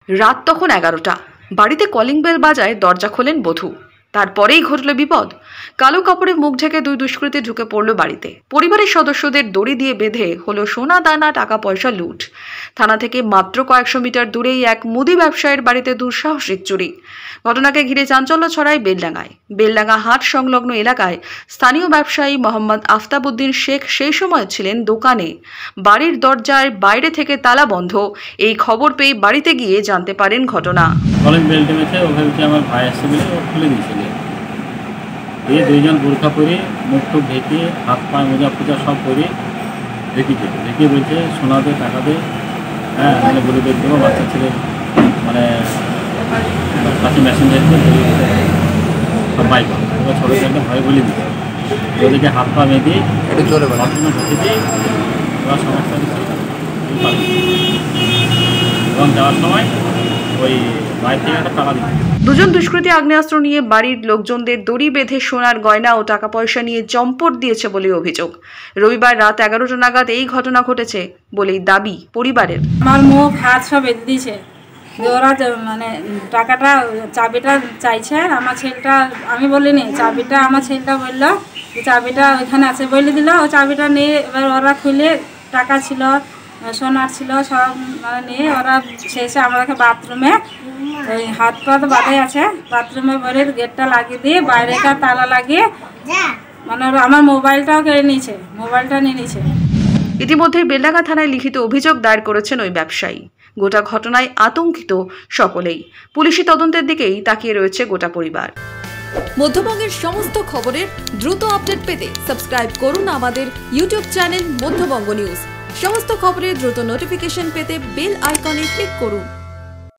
রাত তখন 11টা। বাড়িতে কলিং বেল বাজায়, দরজা খোলেন বধূ। তারপরেই ঘটল বিপদ। কালো কাপড়ে মুখ ঢেকে দুই দুষ্কৃতী ঢুকে পড়ল বাড়িতে। পরিবারের সদস্যদের দড়ি দিয়ে বেঁধে হলো সোনা দানা, টাকা পয়সা লুট। থানা থেকে মাত্র কয়েকশো মিটার দূরেই এক মুদি ব্যবসায়ীর বাড়িতে দুঃসাহসিক চুরি। ঘটনাকে ঘিরে চাঞ্চল্য ছড়ায় বেলডাঙ্গায়। বেলডাঙ্গা হাট সংলগ্ন এলাকায় স্থানীয় ব্যবসায়ী মোহাম্মদ আফতাবউদ্দিন শেখ সেই সময় ছিলেন দোকানে। বাড়ির দরজার বাইরে থেকে তালা বন্ধ। এই খবর পেয়ে বাড়িতে গিয়ে জানতে পারেন ঘটনা। কলিং বেল টেমেছে, ওখানে আমার ভাই আসছে বলে ও খুলে দিয়েছিল। এই দুইজন বোরখা পরে মুখ টুক ঢেকে হাত পা মোজা ফোজা সব পরে ঢেকে বলছে সোনা দে, টাকা দে, হ্যাঁ মানে বলে দেবো। বাচ্চা ছেলে মানে কাছে মেশিন দেখবে সব বাইক ওরা ছোটো ছেলেটা ভয় বলে দিচ্ছে। ওদেরকে হাত পা বেঁধে বাথরুমে ঢুকে দিয়ে ওরা সমস্যা দিচ্ছে এবং যাওয়ার সময় ওই বাইক থেকে একটা তালা দিচ্ছে। দুজন দুষ্কৃতী আগ্নেয়াস্ত্র নিয়ে বাড়ির লোকজনদের দড়ি বেঁধে সোনার গয়না ও টাকা পয়সা নিয়ে চম্পট দিয়েছে বলে অভিযোগ। রবিবার রাত 11টা নাগাদ এই ঘটনা ঘটেছে বলেই দাবি পরিবারের। আমার মুখ হাত সব বেঁধে দিয়েছে। ওরা মানে টাকাটা চাবিটা চাইছে। আমার ছেলেটা, আমি বলিনি চাবিটা, আমার ছেলেটা বললো যে চাবিটা ওইখানে আছে বলে দিল। ও চাবিটা নিয়ে এবার ওরা খুলে টাকা ছিল, সোনার ছিল, সব মানে নিয়ে ওরা শেষে আমাদেরকে বাথরুমে ওই হাত পা তো বাঁধাই আছে, বাথরুমে ভরে গেটটা লাগিয়ে দিয়ে বাইরেটা তালা লাগিয়ে মানে আমার মোবাইলটাও কেড়ে নিয়েছে, মোবাইলটা নিয়ে নিয়েছে। ইতিমধ্যেই বেলডাঙ্গা থানায় লিখিত অভিযোগ দায়ের করেছেন ওই ব্যবসায়ী। গোটা ঘটনায় আতঙ্কিত সকলেই। পুলিশি তদন্তের দিকেই তাকিয়ে রয়েছে গোটা পরিবার। মধ্যবঙ্গের সমস্ত খবরের দ্রুত আপডেট পেতে সাবস্ক্রাইব করুন আমাদের ইউটিউব চ্যানেল মধ্যবঙ্গ নিউজ। সমস্ত খবরের দ্রুত নোটিফিকেশন পেতে বেল আইকনে ক্লিক করুন।